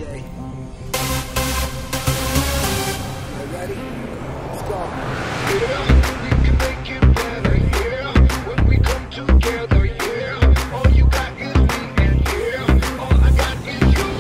DJ. You ready? Let's go. Yeah, we can make it better, yeah. When we come together, yeah. All you got is me, and yeah, all I got is you.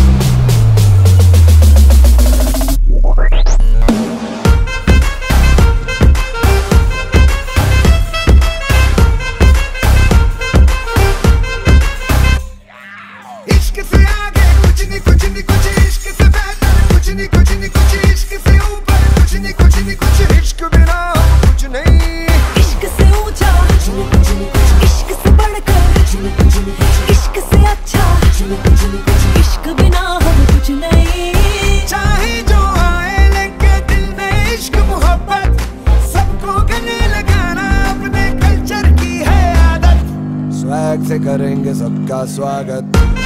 इश्क से आगे कुछ नहीं कुछ नहीं कुछ, इश्क से बेहतर कुछ नहीं कुछ नहीं कुछ, इश्क से ऊपर कुछ नहीं कुछ नहीं कुछ, इश्क बिना हम कुछ नहीं। इश्क से ऊंचा कुछ नहीं कुछ नहीं कुछ, इश्क से बढ़कर कुछ नहीं कुछ नहीं कुछ, इश्क से अच्छा कुछ नहीं कुछ नहीं कुछ, इश्क बिना हम कुछ नहीं। चाहे जो आए लेके दिल में इश्क मोहब्बत, सबको गले लगाना अपने कल्चर की है आदत। स्वैग से करेंगे सबका स्वागत।